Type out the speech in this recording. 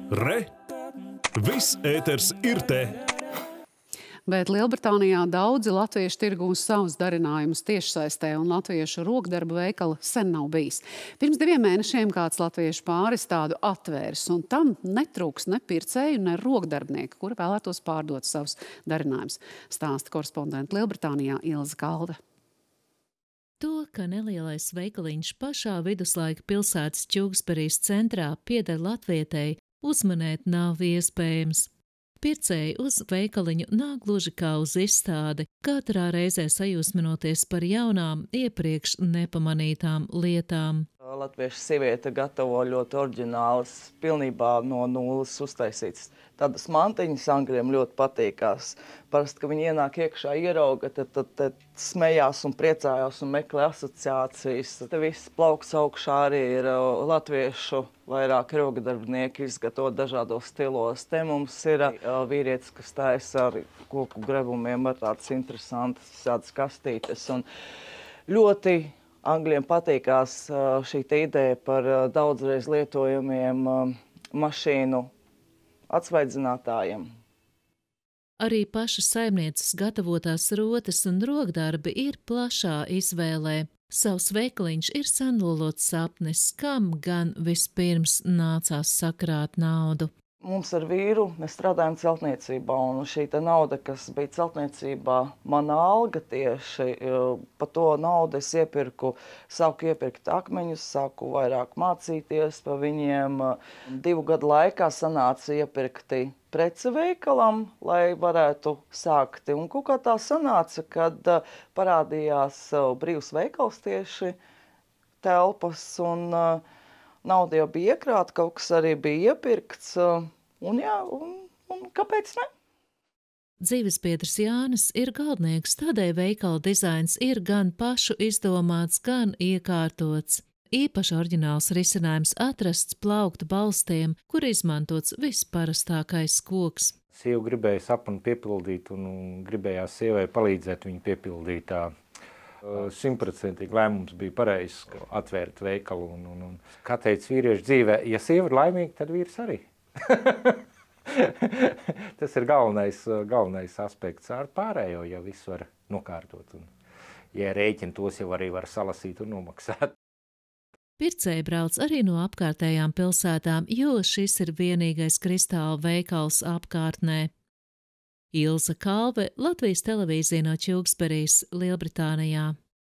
Re! Viss ēters ir te! Bet Lielbritānijā daudzi latviešu tirgos savus darinājumus tiešsaistē, un latviešu rokdarbu veikala sen nav bijis. Pirms 2 mēnešiem kāds latviešu pāris tādu atvērs, un tam netrūks ne pircēju, ne rokdarbnieku, kuri vēlētos pārdot savus darinājumus. Stāsta korespondente Lielbritānijā Ilze Kalve. To, ka nelielais veikaliņš pašā viduslaika pilsētas Tewkesbury's centrā pieder latvietei, uzmanēt nav iespējams. Pircēji uz veikaliņu nāk gluži kā uz izstādi, katrā reizē sajūsminoties par jaunām, iepriekš nepamanītām lietām. Latviešu sieviete gatavo ļoti oriģinālas, pilnībā no nulles uztaisītas. Tādas mantiņas angļiem ļoti patīkās. Parasti, ka viņi ienāk iekšā, ierauga, tad smējās un priecājās un meklē asociācijas. Te viss plauks augšā arī ir latviešu vairāk rokdarbnieki izgatavot dažādos stilos. Te mums ir vīrietis, kas taisa ar koku grebumiem, ar tādas interesantas tādas kastītes. Un ļoti angļiem patīkās šī ideja par daudzreiz lietojamiem mašīnu atsvaidzinātājiem. Arī pašas saimnieces gatavotās rotas un rokdarbi ir plašā izvēlē. Savs veikaliņš ir senlolots sapnis, kam gan vispirms nācās sakrāt naudu. Mums ar vīru mēs strādājam celtniecībā, un šī nauda, kas bija celtniecībā, mana alga tieši, pa to naudu es sāku iepirkt akmeņus, sāku vairāk mācīties pa viņiem. 2 gadu laikā sanāca iepirkti preci veikalam, lai varētu sākt. Un kaut kā tā sanāca, kad parādījās brīvs veikals tieši telpas, un nauda jau bija iekrāta, kaut kas arī bija iepirkts, un kāpēc ne? Dzīvesbiedrs Jānis ir galdnieks, tādēļ veikala dizains ir gan pašu izdomāts, gan iekārtots. Īpaši oriģināls risinājums atrasts plaukta balstiem, kur izmantots visparastākais koks. Sieva gribēja sapni piepildīt un gribējās sievai palīdzēt viņu piepildīt. 100% lēmums bija pareizs, atvērt veikalu. Kā teica vīriešu dzīvē, ja sieva ir laimīga, tad vīrs arī. Tas ir galvenais aspekts. Ar pārējo jau visu var nokārtot. Ja rēķina tos, jau arī var salasīt un nomaksāt. Pircēji brauc arī no apkārtējām pilsētām, jo šis ir vienīgais kristāla veikals apkārtnē. Ilze Kalve, Latvijas televīzija no Tewkesbury's, Lielbritānijā.